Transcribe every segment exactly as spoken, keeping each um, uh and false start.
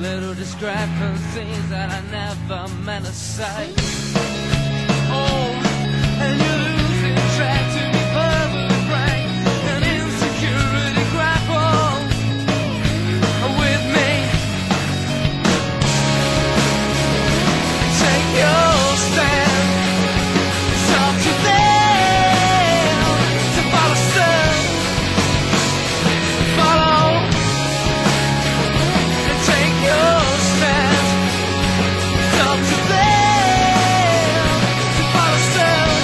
little discrepancies that I never meant to say. Oh, and you're losing track to be perfectly frank, and insecurity grapples with me. Take your stand. It's up to them to follow suit. Follow and take your stand. It's up to them to follow suit.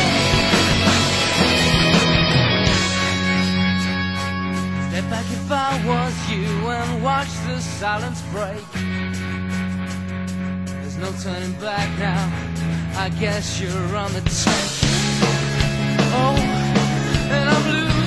Step back if I was you and watch the silence break. There's no turning back now. I guess you're on the take. Oh, and I'm blue.